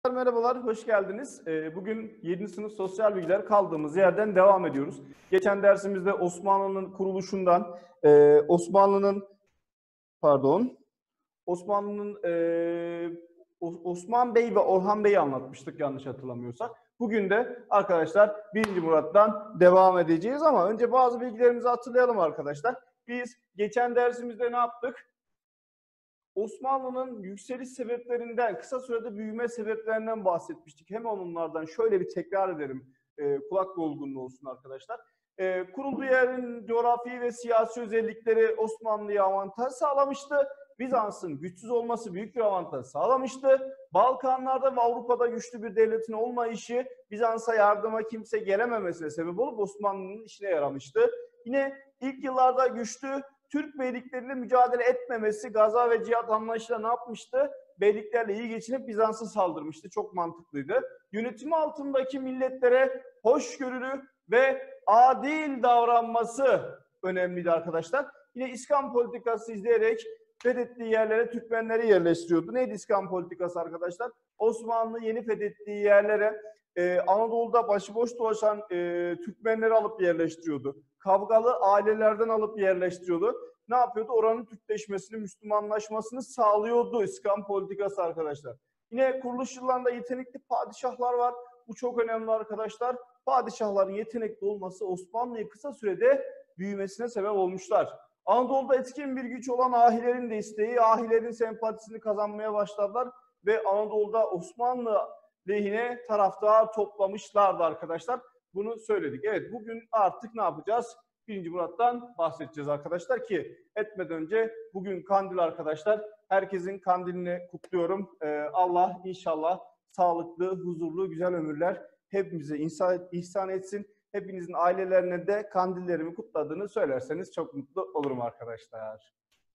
Merhabalar, hoş geldiniz. Bugün 7. sınıf sosyal bilgiler kaldığımız yerden devam ediyoruz. Geçen dersimizde Osmanlı'nın kuruluşundan, Osmanlı'nın Osman Bey ve Orhan Bey'i anlatmıştık yanlış hatırlamıyorsak. Bugün de arkadaşlar 1. Murat'tan devam edeceğiz ama önce bazı bilgilerimizi hatırlayalım arkadaşlar. Biz geçen dersimizde ne yaptık? Osmanlı'nın yükseliş sebeplerinden, kısa sürede büyüme sebeplerinden bahsetmiştik. Hemen onlardan şöyle bir tekrar edelim. Kulak dolgunluğu olsun arkadaşlar. Kurulduğu yerin coğrafi ve siyasi özellikleri Osmanlı'ya avantaj sağlamıştı. Bizans'ın güçsüz olması büyük bir avantaj sağlamıştı. Balkanlarda ve Avrupa'da güçlü bir devletin olmayışı Bizans'a yardıma kimse gelememesine sebep olup Osmanlı'nın işine yaramıştı. Yine ilk yıllarda güçlü Türk beylikleriyle mücadele etmemesi, gaza ve cihat anlayışıyla ne yapmıştı? Beyliklerle iyi geçinip Bizans'a saldırmıştı. Çok mantıklıydı. Yönetimi altındaki milletlere hoşgörülü ve adil davranması önemliydi arkadaşlar. Yine İskan politikası izleyerek fethettiği yerlere Türkmenleri yerleştiriyordu. Neydi İskan politikası arkadaşlar? Osmanlı yeni fethettiği yerlere Anadolu'da başıboş dolaşan Türkmenleri alıp yerleştiriyordu. Kavgalı ailelerden alıp yerleştiriyordu. Ne yapıyordu? Oranın Türkleşmesini, Müslümanlaşmasını sağlıyordu İskan politikası arkadaşlar. Yine kuruluş yıllarında yetenekli padişahlar var. Bu çok önemli arkadaşlar. Padişahların yetenekli olması Osmanlı'yı kısa sürede büyümesine sebep olmuşlar. Anadolu'da etkin bir güç olan ahilerin de isteği, ahilerin sempatisini kazanmaya başladılar ve Anadolu'da Osmanlı lehine taraftar toplamışlardı arkadaşlar. Bunu söyledik. Evet, bugün artık ne yapacağız? 1. Murat'tan bahsedeceğiz arkadaşlar ki etmeden önce bugün kandil arkadaşlar. Herkesin kandilini kutluyorum. Allah inşallah sağlıklı, huzurlu, güzel ömürler hepimize ihsan etsin. Hepinizin ailelerine de kandillerimi kutladığını söylerseniz çok mutlu olurum arkadaşlar.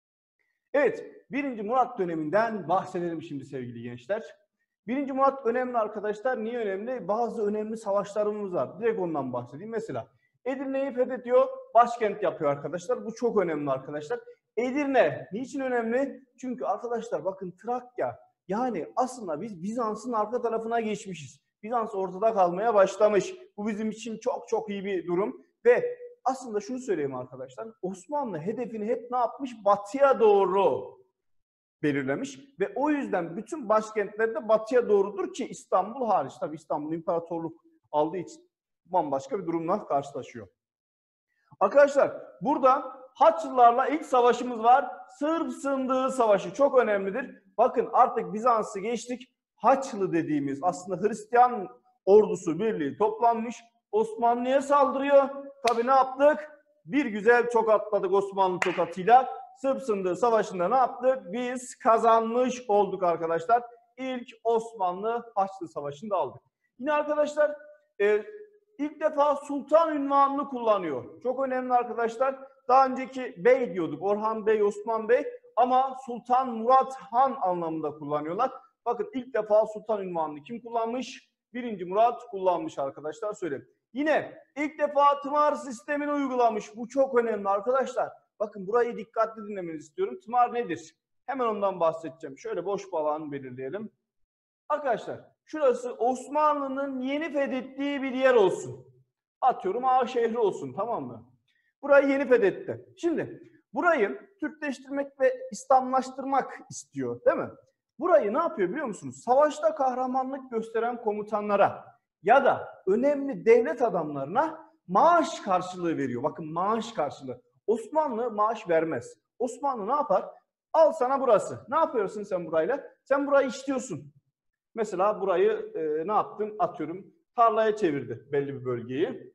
Evet, 1. Murat döneminden bahsedelim şimdi sevgili gençler. 1. Murat önemli arkadaşlar. Niye önemli? Bazı önemli savaşlarımız var. Direkt ondan bahsedeyim. Mesela Edirne'yi fethediyor, başkent yapıyor arkadaşlar. Bu çok önemli arkadaşlar. Edirne niçin önemli? Çünkü arkadaşlar bakın Trakya, yani aslında biz Bizans'ın arka tarafına geçmişiz. Bizans ortada kalmaya başlamış. Bu bizim için çok çok iyi bir durum. Ve aslında şunu söyleyeyim arkadaşlar. Osmanlı hedefini hep ne yapmış? Batıya doğru belirlemiş ve o yüzden bütün başkentler de batıya doğrudur ki İstanbul hariç. Tabii İstanbul imparatorluk aldığı için bambaşka bir durumla karşılaşıyor. Arkadaşlar burada Haçlılarla ilk savaşımız var. Sırp Sındığı Savaşı çok önemlidir. Bakın artık Bizans'ı geçtik. Haçlı dediğimiz aslında Hristiyan ordusu birliği toplanmış. Osmanlı'ya saldırıyor. Tabii ne yaptık? Bir güzel tokatladık Osmanlı tokatıyla. Sırp Sındığı Savaşı'nda ne yaptık? Biz kazanmış olduk arkadaşlar. İlk Osmanlı Haçlı Savaşı'nda aldık. Yine arkadaşlar ilk defa sultan unvanını kullanıyor. Çok önemli arkadaşlar. Daha önceki bey diyorduk. Orhan Bey, Osman Bey ama Sultan Murat Han anlamında kullanıyorlar. Bakın ilk defa sultan unvanını kim kullanmış? 1. Murat kullanmış arkadaşlar söyleyeyim. Yine ilk defa tımar sistemini uygulamış. Bu çok önemli arkadaşlar. Bakın burayı dikkatli dinlemenizi istiyorum. Tımar nedir? Hemen ondan bahsedeceğim. Şöyle boş bir alan belirleyelim. Arkadaşlar şurası Osmanlı'nın yeni fethettiği bir yer olsun. Atıyorum Ağa şehri olsun, tamam mı? Burayı yeni fethetti. Şimdi burayı Türkleştirmek ve İslamlaştırmak istiyor değil mi? Burayı ne yapıyor biliyor musunuz? Savaşta kahramanlık gösteren komutanlara ya da önemli devlet adamlarına maaş karşılığı veriyor. Bakın maaş karşılığı. Osmanlı maaş vermez. Osmanlı ne yapar? Al sana burası. Ne yapıyorsun sen burayla? Sen burayı işliyorsun. Mesela burayı ne yaptın? Atıyorum tarlaya çevirdi belli bir bölgeyi.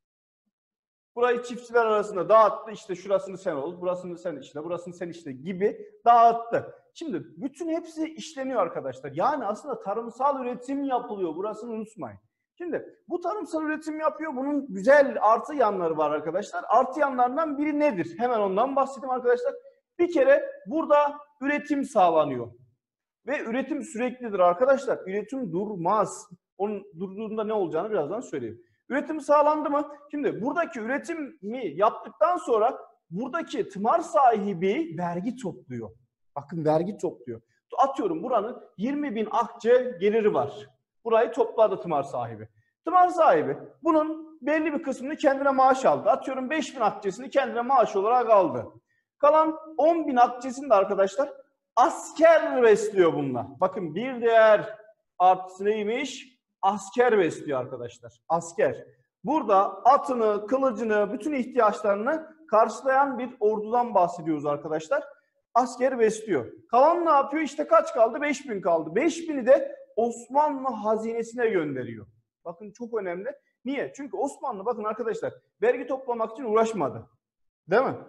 Burayı çiftçiler arasında dağıttı. İşte şurasını sen ol, burasını sen işle, burasını sen işle gibi dağıttı. Şimdi bütün hepsi işleniyor arkadaşlar. Yani aslında tarımsal üretim yapılıyor. Burasını unutmayın. Şimdi bu tarımsal üretim yapıyor. Bunun güzel artı yanları var arkadaşlar. Artı yanlarından biri nedir? Hemen ondan bahsedeyim arkadaşlar. Bir kere burada üretim sağlanıyor. Ve üretim süreklidir arkadaşlar. Üretim durmaz. Onun durduğunda ne olacağını birazdan söyleyeyim. Üretim sağlandı mı? Şimdi buradaki üretimi yaptıktan sonra buradaki tımar sahibi vergi topluyor. Bakın vergi topluyor. Atıyorum buranın 20.000 akçe geliri var. Burayı topladı tımar sahibi. Tımar sahibi bunun belli bir kısmını kendine maaş aldı. Atıyorum 5.000 akçesini kendine maaş olarak aldı. Kalan 10.000 akçesini de arkadaşlar asker besliyor bununla. Bakın bir diğer artısı neymiş? Asker besliyor arkadaşlar. Asker. Burada atını, kılıcını, bütün ihtiyaçlarını karşılayan bir ordudan bahsediyoruz arkadaşlar. Asker besliyor. Kalan ne yapıyor? İşte kaç kaldı? 5.000 kaldı. 5.000'i de Osmanlı hazinesine gönderiyor. Bakın çok önemli. Niye? Çünkü Osmanlı bakın arkadaşlar vergi toplamak için uğraşmadı. Değil mi?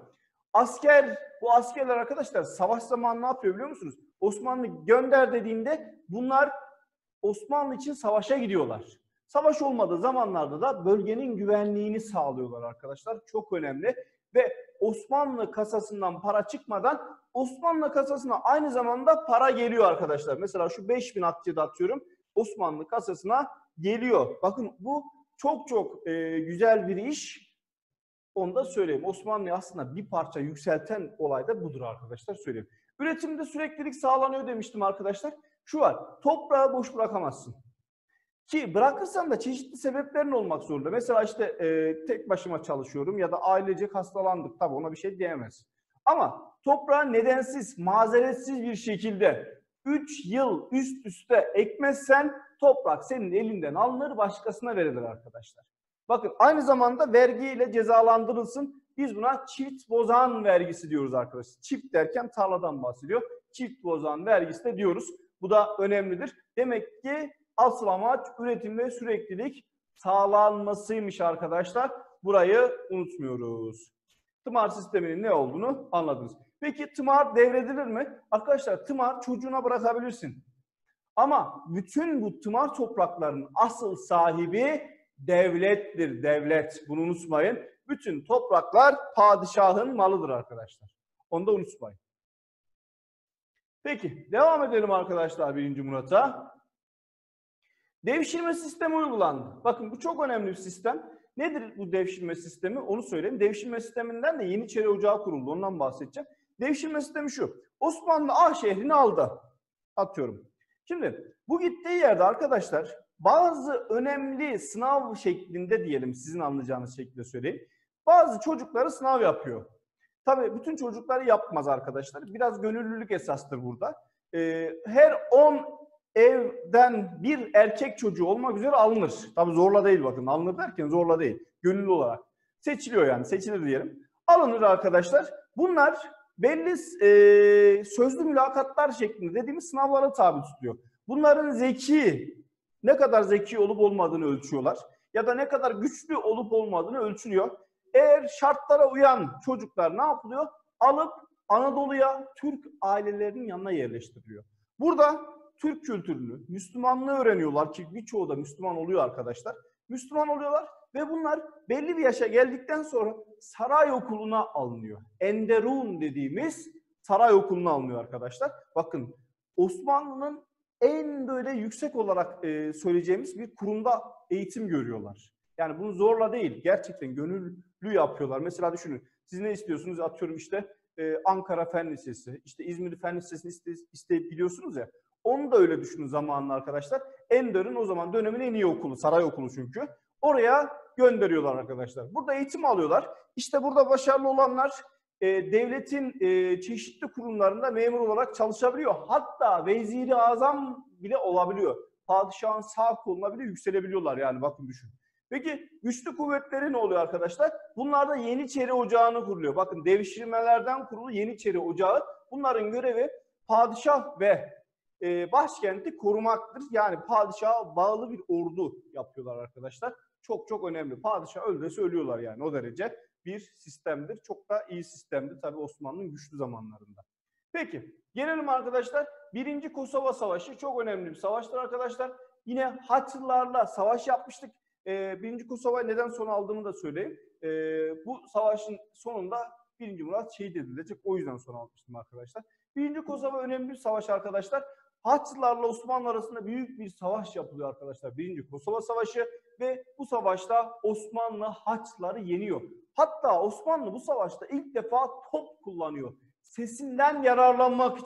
Bu askerler arkadaşlar savaş zamanı ne yapıyor biliyor musunuz? Osmanlı gönder dediğinde bunlar Osmanlı için savaşa gidiyorlar. Savaş olmadığı zamanlarda da bölgenin güvenliğini sağlıyorlar arkadaşlar. Çok önemli. Ve Osmanlı kasasından para çıkmadan Osmanlı kasasına aynı zamanda para geliyor arkadaşlar. Mesela şu 5.000 akçede atıyorum Osmanlı kasasına geliyor. Bakın bu çok çok güzel bir iş. Onu da söyleyeyim. Osmanlı'yı aslında bir parça yükselten olay da budur arkadaşlar söyleyeyim. Üretimde süreklilik sağlanıyor demiştim arkadaşlar. Şu var, toprağı boş bırakamazsın. Ki bırakırsan da çeşitli sebeplerin olmak zorunda. Mesela işte tek başıma çalışıyorum ya da ailecek hastalandık. Tabii ona bir şey diyemez. Ama toprağı nedensiz, mazeretsiz bir şekilde 3 yıl üst üste ekmezsen toprak senin elinden alınır, başkasına verilir arkadaşlar. Bakın aynı zamanda vergiyle cezalandırılsın. Biz buna çift bozan vergisi diyoruz arkadaşlar. Çift derken tarladan bahsediyor. Çift bozan vergisi de diyoruz. Bu da önemlidir. Demek ki asıl amaç üretimde süreklilik sağlanmasıymış arkadaşlar. Burayı unutmuyoruz. Tımar sisteminin ne olduğunu anladınız. Peki tımar devredilir mi? Arkadaşlar tımar çocuğuna bırakabilirsin. Ama bütün bu tımar topraklarının asıl sahibi devlettir, devlet. Bunu unutmayın. Bütün topraklar padişahın malıdır arkadaşlar. Onu da unutmayın. Peki devam edelim arkadaşlar 1. Murat'a. Devşirme sistemi uygulandı. Bakın bu çok önemli bir sistem. Nedir bu devşirme sistemi? Onu söyleyeyim. Devşirme sisteminden de Yeniçeri Ocağı kuruldu. Ondan bahsedeceğim. Devşirme sistemi şu. Osmanlı A şehrini aldı. Atıyorum. Şimdi bu gittiği yerde arkadaşlar bazı önemli sınav şeklinde diyelim sizin anlayacağınız şekilde söyleyeyim. Bazı çocukları sınav yapıyor. Tabii bütün çocukları yapmaz arkadaşlar. Biraz gönüllülük esastır burada. Her 10 evden bir erkek çocuğu olmak üzere alınır. Tabii zorla değil bakın. Alınır derken zorla değil. Gönüllü olarak. Seçiliyor yani. Seçilir diyelim. Alınır arkadaşlar. Bunlar belli sözlü mülakatlar şeklinde dediğimiz sınavlara tabi tutuluyor. Bunların ne kadar zeki olup olmadığını ölçüyorlar. Ya da ne kadar güçlü olup olmadığını ölçülüyor. Eğer şartlara uyan çocuklar ne yapılıyor? Alıp Anadolu'ya Türk ailelerinin yanına yerleştiriliyor. Burada Türk kültürünü, Müslümanlığı öğreniyorlar ki birçoğu da Müslüman oluyor arkadaşlar. Müslüman oluyorlar ve bunlar belli bir yaşa geldikten sonra saray okuluna alınıyor. Enderun dediğimiz saray okuluna alınıyor arkadaşlar. Bakın Osmanlı'nın en böyle yüksek olarak söyleyeceğimiz bir kurumda eğitim görüyorlar. Yani bunu zorla değil, gerçekten gönüllü yapıyorlar. Mesela düşünün, siz ne istiyorsunuz? Atıyorum işte Ankara Fen Lisesi, işte İzmir Fen Lisesi'ni isteyip gidiyorsunuz ya. Onu da öyle düşünün zamanında arkadaşlar. Ender'in o zaman dönemin en iyi okulu, saray okulu çünkü. Oraya gönderiyorlar arkadaşlar. Burada eğitim alıyorlar. İşte burada başarılı olanlar devletin çeşitli kurumlarında memur olarak çalışabiliyor. Hatta veziri azam bile olabiliyor. Padişahın sağ koluna bile yükselebiliyorlar yani bakın düşün. Peki güçlü kuvvetleri ne oluyor arkadaşlar? Bunlar da Yeniçeri Ocağı'nı kuruluyor. Bakın devşirmelerden kurulu Yeniçeri Ocağı. Bunların görevi padişah ve başkenti korumaktır. Yani padişaha bağlı bir ordu yapıyorlar arkadaşlar. Çok çok önemli. Padişah öldürse ölüyorlar yani o derece bir sistemdir. Çok da iyi sistemdir tabii Osmanlı'nın güçlü zamanlarında. Peki gelelim arkadaşlar. 1. Kosova Savaşı çok önemli bir savaştır arkadaşlar. Yine Haçlılarla savaş yapmıştık. 1. Kosova neden son aldığımı da söyleyeyim. Bu savaşın sonunda 1. Murat şehit edilecek. O yüzden son almıştım arkadaşlar. 1. Kosova önemli bir savaş arkadaşlar. Haçlılarla Osmanlı arasında büyük bir savaş yapılıyor arkadaşlar. 1. Kosova Savaşı ve bu savaşta Osmanlı Haçlıları yeniyor. Hatta Osmanlı bu savaşta ilk defa top kullanıyor. Sesinden yararlanmak için.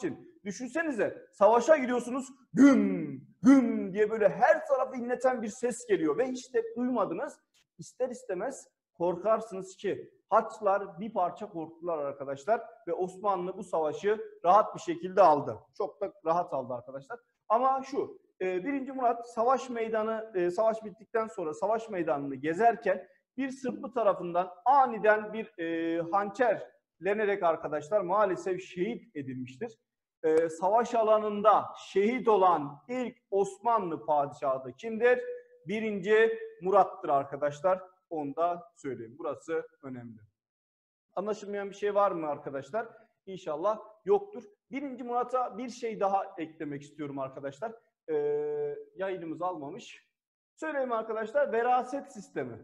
Düşünsenize, savaşa gidiyorsunuz, güm güm diye böyle her tarafı inleten bir ses geliyor ve hiç de duymadınız. İster istemez korkarsınız ki Haçlılar bir parça korktular arkadaşlar ve Osmanlı bu savaşı rahat bir şekilde aldı. Çok da rahat aldı arkadaşlar. Ama şu, 1. Murat savaş bittikten sonra savaş meydanını gezerken bir Sırplı tarafından aniden bir hançerlenerek arkadaşlar maalesef şehit edilmiştir. Savaş alanında şehit olan ilk Osmanlı padişahı da kimdir? 1. Murat'tır arkadaşlar. Onu da söyleyeyim. Burası önemli. Anlaşılmayan bir şey var mı arkadaşlar? İnşallah yoktur. 1. Murat'a bir şey daha eklemek istiyorum arkadaşlar. Yayınımız almamış. Söyleyeyim arkadaşlar. Veraset sistemi.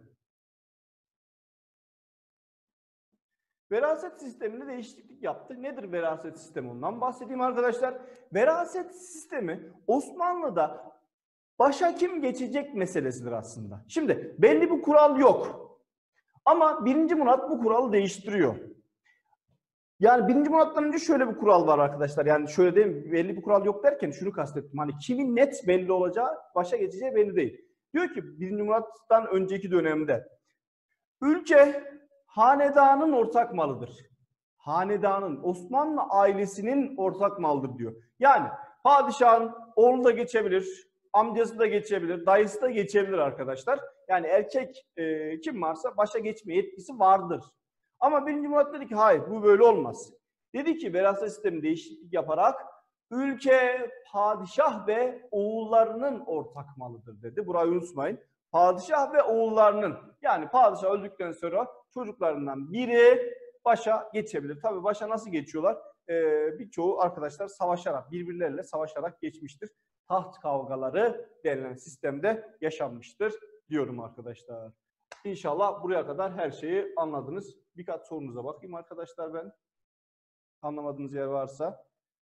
Veraset sisteminde değişiklik yaptı. Nedir veraset sistemi? Ondan bahsedeyim arkadaşlar. Veraset sistemi Osmanlı'da başa kim geçecek meselesidir aslında. Şimdi belli bir kural yok. Ama 1. Murat bu kuralı değiştiriyor. Yani 1. Murat'tan önce şöyle bir kural var arkadaşlar. Yani şöyle değil, belli bir kural yok derken şunu kastettim. Hani kimin net belli olacağı, başa geçeceği belli değil. Diyor ki 1. Murat'tan önceki dönemde ülke hanedanın ortak malıdır. Hanedanın, Osmanlı ailesinin ortak malıdır diyor. Yani padişahın oğlu da geçebilir, amcası da geçebilir, dayısı da geçebilir arkadaşlar. Yani erkek kim varsa başa geçme yetkisi vardır. Ama 1. Murat dedi ki hayır, bu böyle olmaz. Dedi ki veraset sistemi değişiklik yaparak ülke padişah ve oğullarının ortak malıdır dedi. Burayı unutmayın. Padişah ve oğullarının, yani padişah öldükten sonra çocuklarından biri başa geçebilir. Tabii başa nasıl geçiyorlar? Birçoğu arkadaşlar savaşarak, birbirleriyle savaşarak geçmiştir. Taht kavgaları denilen sistemde yaşanmıştır diyorum arkadaşlar. İnşallah buraya kadar her şeyi anladınız. Birkaç sorunuza bakayım arkadaşlar ben. Anlamadığınız yer varsa.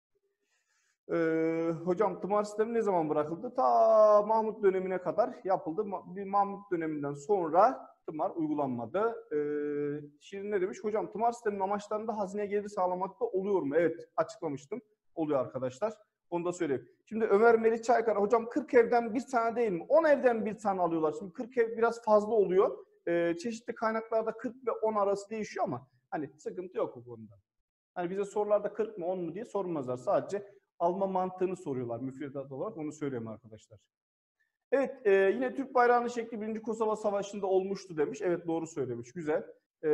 Hocam tımar sistemi ne zaman bırakıldı? Ta Mahmut dönemine kadar yapıldı. Bir Mahmut döneminden sonra tımar uygulanmadı. Şirin ne demiş? Hocam tımar sisteminin amaçlarında hazine geliri sağlamakta oluyor mu? Evet, açıklamıştım. Oluyor arkadaşlar. Onu da söyleyeyim. Şimdi Ömer Melih Çaykara, hocam 40 evden bir tane değil mi? 10 evden bir tane alıyorlar. Şimdi 40 ev biraz fazla oluyor. Çeşitli kaynaklarda 40 ve 10 arası değişiyor ama hani sıkıntı yok bu konuda. Hani bize sorularda 40 mı 10 mu diye sormazlar. Sadece alma mantığını soruyorlar müfredat olarak. Onu söyleyeyim arkadaşlar. Evet, yine Türk bayrağının şekli 1. Kosova Savaşı'nda olmuştu demiş. Evet, doğru söylemiş. Güzel.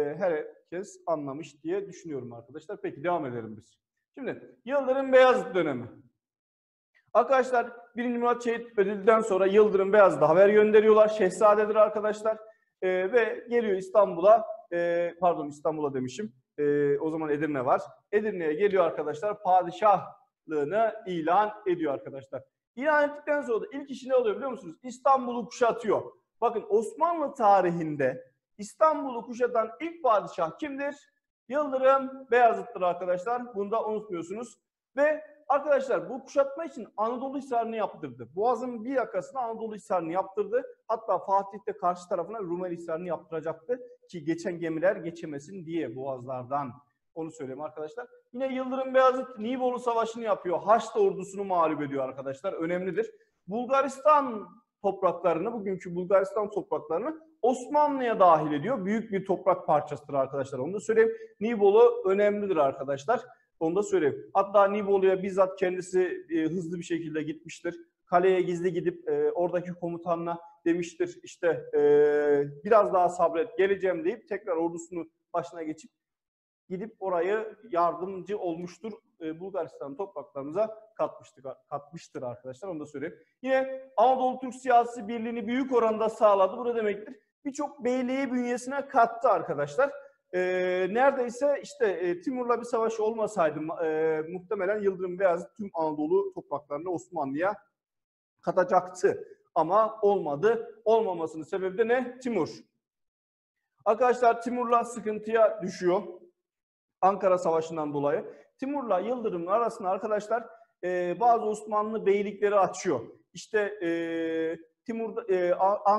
Herkes anlamış diye düşünüyorum arkadaşlar. Peki devam edelim biz. Şimdi Yıldırım Beyazıt dönemi. Arkadaşlar 1. Murat şehit edildikten sonra Yıldırım Beyazıt'a haber gönderiyorlar. Şehzadedir arkadaşlar. Ve geliyor İstanbul'a. Pardon, İstanbul'a demişim. O zaman Edirne var. Edirne'ye geliyor arkadaşlar. Padişahlığını ilan ediyor arkadaşlar. İlan ettikten sonra da ilk işi ne oluyor biliyor musunuz? İstanbul'u kuşatıyor. Bakın Osmanlı tarihinde İstanbul'u kuşatan ilk padişah kimdir? Yıldırım Beyazıt'tır arkadaşlar. Bunu da unutmuyorsunuz. Ve arkadaşlar bu kuşatma için Anadolu Hisarı'nı yaptırdı. Boğaz'ın bir yakasına Anadolu Hisarı'nı yaptırdı. Hatta Fatih de karşı tarafına Rumeli Hisarı'nı yaptıracaktı ki geçen gemiler geçemesin diye boğazlardan. Onu söyleyeyim arkadaşlar. Yine Yıldırım Beyazıt Nibolu Savaşı'nı yapıyor. Haçlı ordusunu mağlup ediyor arkadaşlar. Önemlidir. Bulgaristan topraklarını, bugünkü Bulgaristan topraklarını Osmanlı'ya dahil ediyor. Büyük bir toprak parçasıdır arkadaşlar. Onu da söyleyeyim. Nibolu önemlidir arkadaşlar. Onu da söyleyeyim. Hatta Nibolu'ya bizzat kendisi hızlı bir şekilde gitmiştir. Kaleye gizli gidip oradaki komutanına demiştir işte biraz daha sabret geleceğim deyip tekrar ordusunu başına geçip gidip orayı yardımcı olmuştur. Bulgaristan topraklarımıza katmıştır arkadaşlar. Onu da söyleyeyim. Yine Anadolu Türk siyasi birliğini büyük oranda sağladı. Bu ne demektir? Birçok beyliği bünyesine kattı arkadaşlar. Neredeyse işte Timur'la bir savaş olmasaydı muhtemelen Yıldırım Beyazıt tüm Anadolu topraklarını Osmanlı'ya katacaktı. Ama olmadı. Olmamasının sebebi de ne? Timur. Arkadaşlar Timur'la sıkıntıya düşüyor. Ankara Savaşı'ndan dolayı. Timur'la Yıldırım'ın arasında arkadaşlar bazı Osmanlı beylikleri açıyor. İşte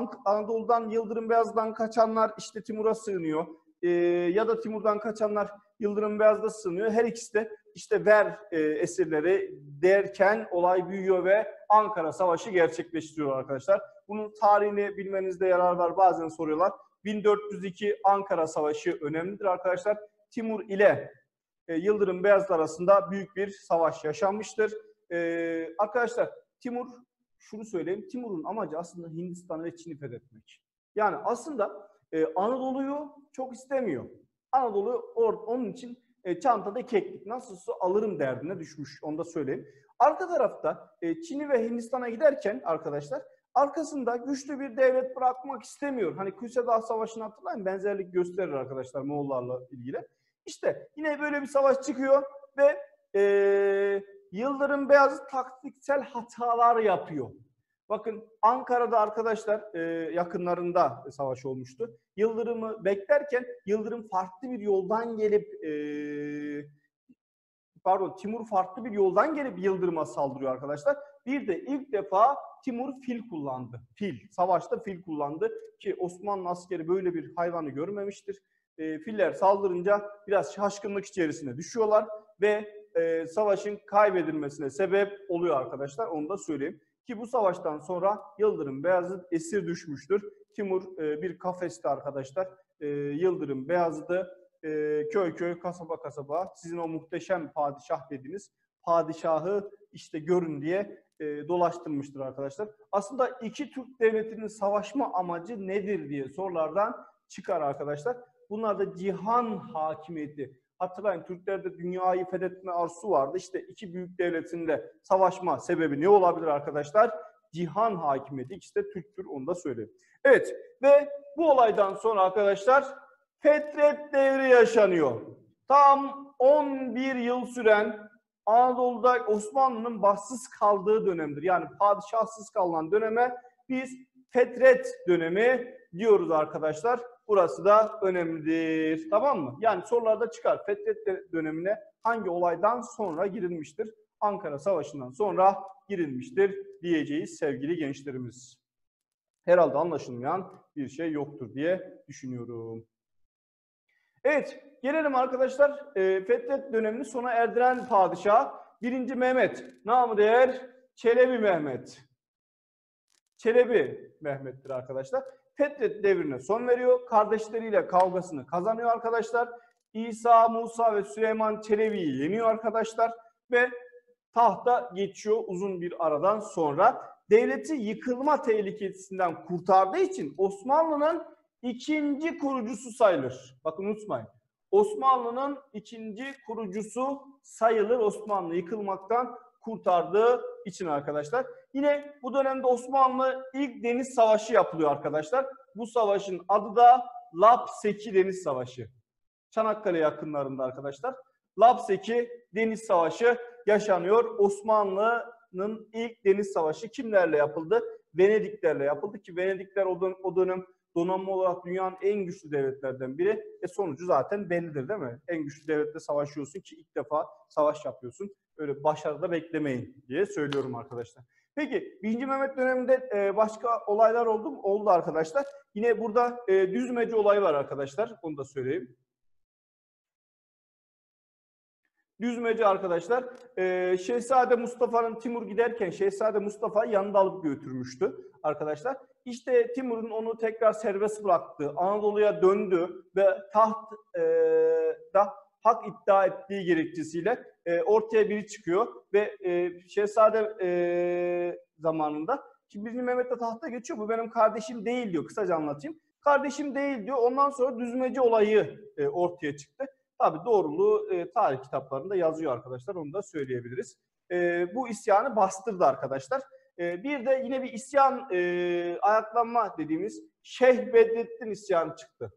Anadolu'dan Yıldırım Beyazıt'tan kaçanlar işte Timur'a sığınıyor. Ya da Timur'dan kaçanlar Yıldırım Beyazıt'a sığınıyor. Her ikisi de işte ver esirleri derken olay büyüyor ve Ankara Savaşı gerçekleştiriyor arkadaşlar. Bunun tarihini bilmenizde yarar var. Bazen soruyorlar. 1402 Ankara Savaşı önemlidir arkadaşlar. Timur ile Yıldırım Beyazıt arasında büyük bir savaş yaşanmıştır. Arkadaşlar Timur, şunu söyleyeyim. Timur'un amacı aslında Hindistan ve Çin'i fethetmek. Yani aslında Anadolu'yu çok istemiyor. Anadolu onun için çantada keklik nasılsa alırım derdine düşmüş. Onu da söyleyeyim. Arka tarafta Çin'i ve Hindistan'a giderken arkadaşlar arkasında güçlü bir devlet bırakmak istemiyor. Hani Küsedağ Savaşı'nı hatırlayın, benzerlik gösterir arkadaşlar Moğollarla ilgili. İşte yine böyle bir savaş çıkıyor ve Yıldırım Beyazıt taktiksel hatalar yapıyor. Bakın Ankara'da arkadaşlar yakınlarında savaş olmuştu. Yıldırım'ı beklerken Yıldırım farklı bir yoldan gelip Timur farklı bir yoldan gelip Yıldırım'a saldırıyor arkadaşlar. Bir de ilk defa Timur fil kullandı. Savaşta fil kullandı ki Osmanlı askeri böyle bir hayvanı görmemiştir. Filler saldırınca biraz şaşkınlık içerisine düşüyorlar ve savaşın kaybedilmesine sebep oluyor arkadaşlar. Onu da söyleyeyim. Ki bu savaştan sonra Yıldırım Beyazıt esir düşmüştür. Timur bir kafeste arkadaşlar. Yıldırım Beyazıt'ı köy köy, kasaba kasaba sizin o muhteşem padişah dediğiniz padişahı işte görün diye dolaştırmıştır arkadaşlar. Aslında iki Türk devletinin savaşma amacı nedir diye sorulardan çıkar arkadaşlar. Bunlar da cihan hakimiyeti. Hatırlayın Türklerde dünyayı fethetme arzusu vardı. İşte iki büyük devletin de savaşma sebebi ne olabilir arkadaşlar? Cihan hakimiyeti. İkisi de Türktür, onu da söyleyeyim. Evet ve bu olaydan sonra arkadaşlar Fetret devri yaşanıyor. Tam 11 yıl süren Anadolu'da Osmanlı'nın başsız kaldığı dönemdir. Yani padişahsız kalan döneme biz Fetret dönemi diyoruz arkadaşlar. Burası da önemlidir. Tamam mı? Yani sorularda çıkar. Fetret dönemine hangi olaydan sonra girilmiştir? Ankara Savaşı'ndan sonra girilmiştir diyeceğiz sevgili gençlerimiz. Herhalde anlaşılmayan bir şey yoktur diye düşünüyorum. Evet, gelelim arkadaşlar Fetret dönemini sona erdiren padişah 1. Mehmet. Namı değer Çelebi Mehmet. Çelebi Mehmet'tir arkadaşlar. Fetret devrine son veriyor. Kardeşleriyle kavgasını kazanıyor arkadaşlar. İsa, Musa ve Süleyman Çelebi'yi yeniyor arkadaşlar. Ve tahta geçiyor uzun bir aradan sonra. Devleti yıkılma tehlikesinden kurtardığı için Osmanlı'nın ikinci kurucusu sayılır. Bakın unutmayın. Osmanlı'nın ikinci kurucusu sayılır, Osmanlı yıkılmaktan kurtardığı için arkadaşlar. Yine bu dönemde Osmanlı ilk deniz savaşı yapılıyor arkadaşlar. Bu savaşın adı da Lapseki Deniz Savaşı. Çanakkale yakınlarında arkadaşlar. Lapseki Deniz Savaşı yaşanıyor. Osmanlı'nın ilk deniz savaşı kimlerle yapıldı? Venediklerle yapıldı ki Venedikler o dönem donanma olarak dünyanın en güçlü devletlerden biri. Sonucu zaten bellidir değil mi? En güçlü devletle savaşıyorsun ki ilk defa savaş yapıyorsun. Öyle başarıda beklemeyin diye söylüyorum arkadaşlar. Peki 1. Mehmet döneminde başka olaylar oldu mu? Oldu arkadaşlar. Yine burada Düzmece olayı var arkadaşlar. Onu da söyleyeyim. Düzmece arkadaşlar, Şehzade Mustafa'nın Timur giderken Şehzade Mustafa'yı yanında alıp götürmüştü arkadaşlar. İşte Timur'un onu tekrar serbest bıraktığı, Anadolu'ya döndü ve tahtta hak iddia ettiği gerekçesiyle ortaya biri çıkıyor ve Şehzade zamanında, şimdi 1. Mehmet de tahta geçiyor, bu benim kardeşim değil diyor, kısaca anlatayım. Kardeşim değil diyor, ondan sonra Düzmece olayı ortaya çıktı. Tabii doğruluğu tarih kitaplarında yazıyor arkadaşlar, onu da söyleyebiliriz. Bu isyanı bastırdı arkadaşlar. Bir de yine bir isyan, ayaklanma dediğimiz Şeyh Bedrettin isyanı çıktı.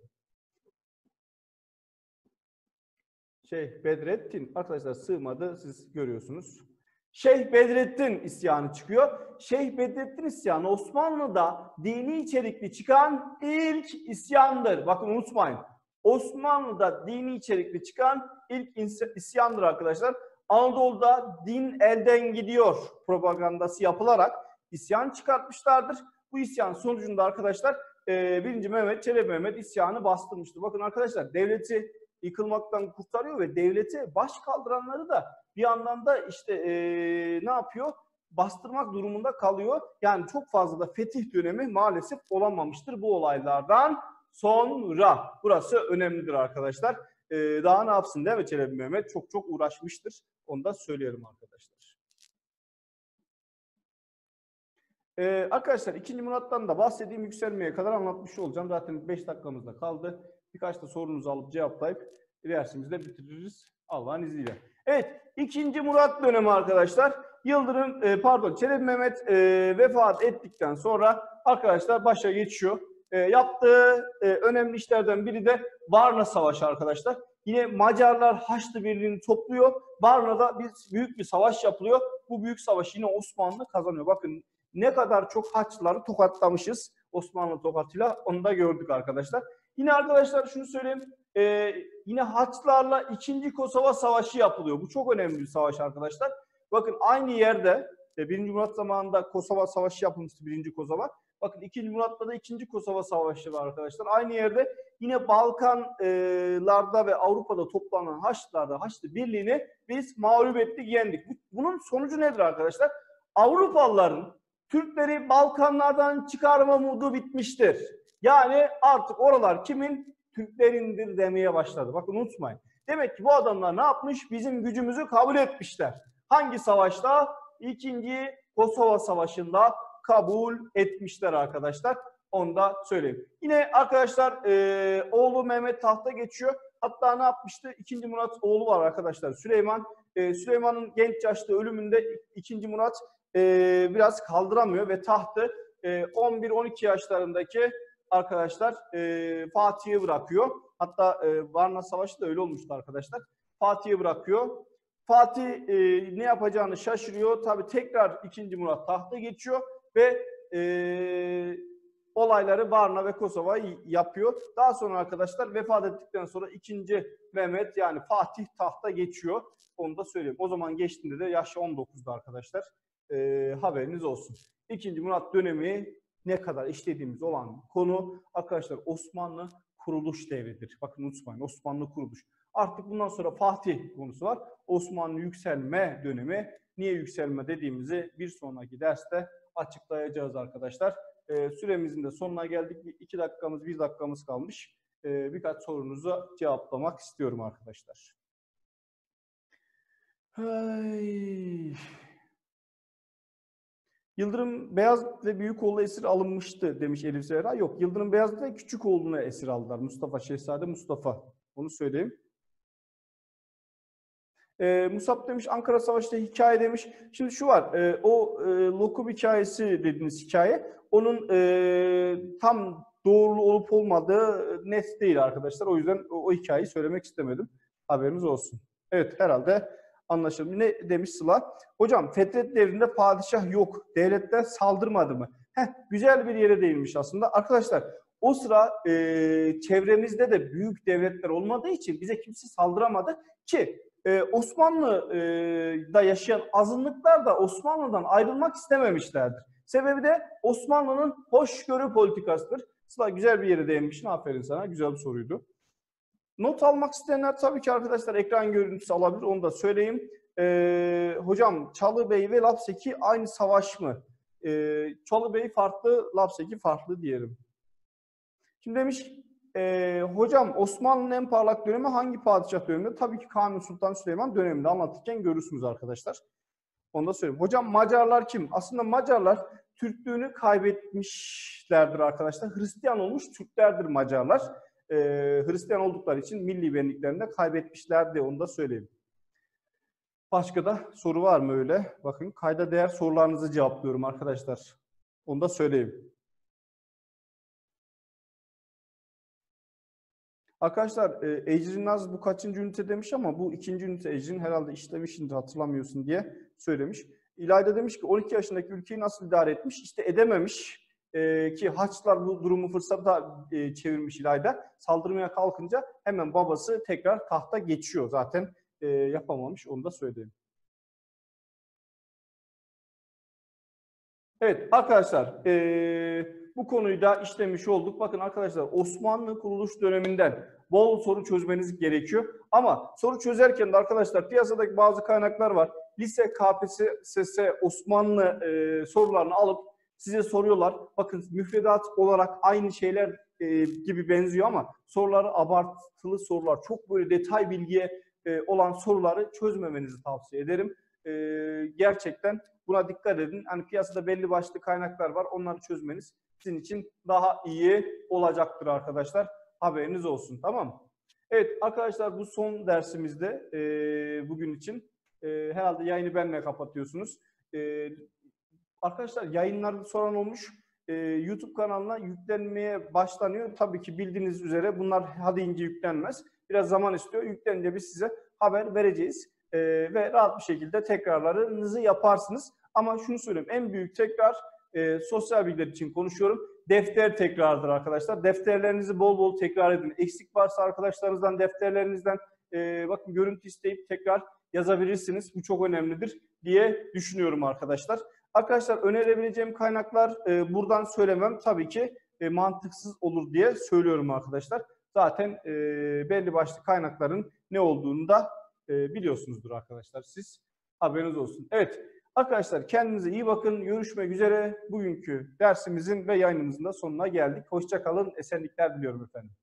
Şeyh Bedrettin, arkadaşlar sığmadı, siz görüyorsunuz. Şeyh Bedrettin isyanı çıkıyor. Şeyh Bedrettin isyanı Osmanlı'da dini içerikli çıkan ilk isyandır. Bakın unutmayın. Osmanlı'da dini içerikli çıkan ilk isyandır arkadaşlar. Anadolu'da din elden gidiyor propagandası yapılarak isyan çıkartmışlardır. Bu isyan sonucunda arkadaşlar 1. Mehmet, Çelebi Mehmet isyanı bastırmıştır. Bakın arkadaşlar devleti yıkılmaktan kurtarıyor ve devlete baş kaldıranları da bir yandan da işte ne yapıyor? Bastırmak durumunda kalıyor. Yani çok fazla da fetih dönemi maalesef olamamıştır bu olaylardan sonra. Burası önemlidir arkadaşlar. Daha ne yapsın değil mi Çelebi Mehmet? Çok çok uğraşmıştır. Onu da söyleyelim arkadaşlar. Arkadaşlar 2. Murat'tan da bahsettiğim yükselmeye kadar anlatmış olacağım. Zaten 5 dakikamız da kaldı. Birkaç da sorunuzu alıp cevaplayıp dersimizi de bitiririz Allah'ın izniyle. Evet, 2. Murat dönemi arkadaşlar. Çelebi Mehmet vefat ettikten sonra arkadaşlar başa geçiyor. Yaptığı önemli işlerden biri de Varna Savaşı arkadaşlar. Yine Macarlar Haçlı Birliği'ni topluyor. Varna'da büyük bir savaş yapılıyor. Bu büyük savaşı yine Osmanlı kazanıyor. Bakın ne kadar çok Haçlıları tokatlamışız Osmanlı tokatıyla, onu da gördük arkadaşlar. Yine arkadaşlar şunu söyleyeyim. Yine Haçlılarla 2. Kosova Savaşı yapılıyor. Bu çok önemli bir savaş arkadaşlar. Bakın aynı yerde 1. Murat zamanında Kosova Savaşı yapılmıştı, 1. Kosova. Bakın 2. Murat'ta da 2. Kosova Savaşı var arkadaşlar. Aynı yerde yine Balkanlarda ve Avrupa'da toplanan Haçlılarda Haçlı Birliği'ni biz mağlup ettik, yendik. Bunun sonucu nedir arkadaşlar? Avrupalıların Türkleri Balkanlardan çıkarma umudu bitmiştir. Yani artık oralar kimin? Türklerindir demeye başladı. Bakın unutmayın. Demek ki bu adamlar ne yapmış? Bizim gücümüzü kabul etmişler. Hangi savaşta? 2. Kosova Savaşı'nda kabul etmişler arkadaşlar. Onu da söyleyeyim. Yine arkadaşlar oğlu Mehmet tahta geçiyor. Hatta ne yapmıştı? 2. Murat oğlu var arkadaşlar, Süleyman. Süleyman'ın genç yaşta ölümünde 2. Murat biraz kaldıramıyor ve tahtı 11-12 yaşlarındaki arkadaşlar Fatih'e bırakıyor. Hatta Varna Savaşı da öyle olmuştu arkadaşlar. Fatih'e bırakıyor. Fatih ne yapacağını şaşırıyor. Tabii tekrar 2. Murat tahta geçiyor ve olayları Varna ve Kosova yapıyor. Daha sonra arkadaşlar vefat ettikten sonra 2. Mehmet yani Fatih tahta geçiyor. Onu da söyleyeyim. O zaman geçtiğinde de yaşı 19'da arkadaşlar. Haberiniz olsun. 2. Murat dönemi ne kadar işlediğimiz olan konu arkadaşlar Osmanlı kuruluş devridir. Bakın unutmayın, Osmanlı kuruluş. Artık bundan sonra Fatih konusu var. Osmanlı yükselme dönemi. Niye yükselme dediğimizi bir sonraki derste açıklayacağız arkadaşlar. Süremizin de sonuna geldik. 2 dakikamız, 1 dakikamız kalmış. Birkaç sorunuzu cevaplamak istiyorum arkadaşlar. Yıldırım Beyazıt ve Büyükoğlu esir alınmıştı demiş Elif Zehra. Yok, Yıldırım Beyazıt ve Küçükoğlu'nu esir aldılar. Mustafa, Şehzade Mustafa. Onu söyleyeyim. Musab demiş Ankara Savaşı'nda hikaye demiş. Şimdi şu var, Lokum hikayesi dediğiniz hikaye, onun tam doğru olup olmadığı net değil arkadaşlar. O yüzden o hikayeyi söylemek istemedim. Haberiniz olsun. Evet, herhalde anlaşıldı. Ne demiş Sıla? Hocam Fetret devrinde padişah yok. Devletler saldırmadı mı? Güzel bir yere değinmiş aslında. Arkadaşlar o sıra çevremizde de büyük devletler olmadığı için bize kimse saldıramadı ki Osmanlı'da yaşayan azınlıklar da Osmanlı'dan ayrılmak istememişlerdir. Sebebi de Osmanlı'nın hoşgörü politikasıdır. Sıla güzel bir yere değinmişsin. Aferin sana. Güzel bir soruydu. Not almak isteyenler tabii ki arkadaşlar ekran görüntüsü alabilir. Onu da söyleyeyim. Hocam Çalıbey ve Lapseki aynı savaş mı? Çalıbey farklı, Lapseki farklı diyelim. Şimdi demiş hocam Osmanlı'nın en parlak dönemi hangi padişah döneminde? Tabii ki Kanuni Sultan Süleyman döneminde anlatırken görürsünüz arkadaşlar. Onu da söyleyeyim. Hocam Macarlar kim? Aslında Macarlar Türklüğünü kaybetmişlerdir arkadaşlar. Hristiyan olmuş Türklerdir Macarlar. Hristiyan oldukları için milli benliklerini de kaybetmişlerdi. Onu da söyleyeyim. Başka da soru var mı öyle? Bakın kayda değer sorularınızı cevaplıyorum arkadaşlar. Onu da söyleyeyim. Arkadaşlar Ecrin Naz bu kaçıncı ünite demiş ama bu 2. ünite Ecrin herhalde işlemişinde hatırlamıyorsun diye söylemiş. İlayda demiş ki 12 yaşındaki ülkeyi nasıl idare etmiş? İşte edememiş ki Haçlılar bu durumu fırsata çevirmiş İlayda. Saldırmaya kalkınca hemen babası tekrar tahta geçiyor. Zaten yapamamış, onu da söyleyeyim. Evet arkadaşlar bu konuyu da işlemiş olduk. Bakın arkadaşlar, Osmanlı kuruluş döneminden bol soru çözmeniz gerekiyor. Ama soru çözerken de arkadaşlar piyasadaki bazı kaynaklar var. Lise, KPSS Osmanlı sorularını alıp size soruyorlar. Bakın müfredat olarak aynı şeyler gibi benziyor ama soruları abartılı sorular. Çok böyle detay bilgiye olan soruları çözmemenizi tavsiye ederim. Gerçekten buna dikkat edin. Hani piyasada belli başlı kaynaklar var. Onları çözmeniz sizin için daha iyi olacaktır arkadaşlar. Haberiniz olsun, tamam mı? Evet arkadaşlar, bu son dersimizde bugün için. Herhalde yayını benimle kapatıyorsunuz. Arkadaşlar, yayınlarda soran olmuş. YouTube kanalına yüklenmeye başlanıyor. Tabii ki bildiğiniz üzere bunlar hadi ince yüklenmez. Biraz zaman istiyor. Yüklenince biz size haber vereceğiz. Ve rahat bir şekilde tekrarlarınızı yaparsınız. Ama şunu söyleyeyim, en büyük tekrar sosyal bilgiler için konuşuyorum. Defter tekrarıdır arkadaşlar. Defterlerinizi bol bol tekrar edin. Eksik varsa arkadaşlarınızdan, defterlerinizden bakın görüntü isteyip tekrar yazabilirsiniz. Bu çok önemlidir diye düşünüyorum arkadaşlar. Arkadaşlar, önerebileceğim kaynaklar buradan söylemem tabii ki mantıksız olur diye söylüyorum arkadaşlar. Zaten belli başlı kaynakların ne olduğunu da biliyorsunuzdur arkadaşlar siz. Haberiniz olsun. Evet arkadaşlar, kendinize iyi bakın. Görüşmek üzere. Bugünkü dersimizin ve yayınımızın da sonuna geldik. Hoşça kalın. Esenlikler diliyorum efendim.